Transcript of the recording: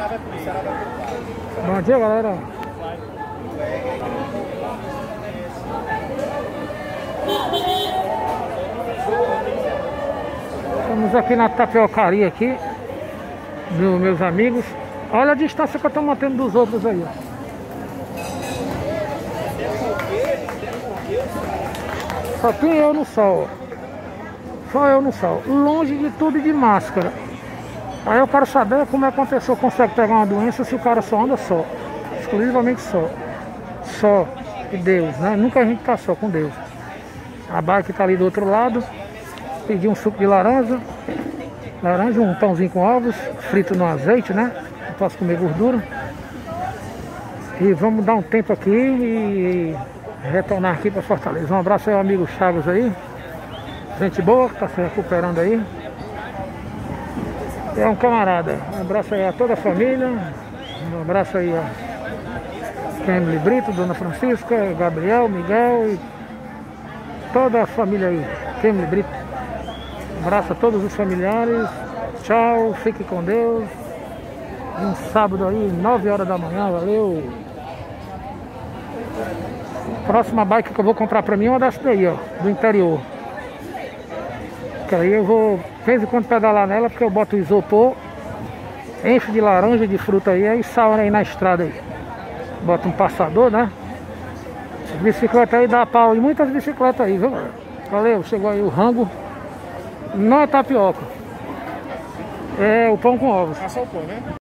Bom dia, galera. Estamos aqui na tapiocaria aqui, meus amigos. Olha a distância que eu estou mantendo dos outros aí, ó. Só tem eu no sol. Só eu no sol. Longe de tudo e de máscara. Aí eu quero saber como é que uma pessoa consegue pegar uma doença se o cara só anda só. Exclusivamente só. Só. E Deus, né? Nunca a gente tá só com Deus. A bike tá ali do outro lado. Pedi um suco de laranja. Laranja, um pãozinho com ovos. Frito no azeite, né? Não posso comer gordura. E vamos dar um tempo aqui e retornar aqui para Fortaleza. Um abraço aí ao amigo Chagas aí. Gente boa que tá se recuperando aí. É um camarada. Um abraço aí a toda a família. Um abraço aí a Emily Brito, Dona Francisca, Gabriel, Miguel e toda a família aí. Emily Brito. Um abraço a todos os familiares. Tchau, fique com Deus. Um sábado aí, 9 horas da manhã, valeu. Próxima bike que eu vou comprar pra mim é uma dessa daí, ó, do interior. Que aí eu vou, de vez em quando, pedalar nela, porque eu boto isopor, encho de laranja, de fruta aí saio aí na estrada aí. Boto um passador, né? Bicicleta aí dá pau em muitas bicicletas aí, viu? Valeu, chegou aí o rango. Não é tapioca. É o pão com ovos. É só o pão, né?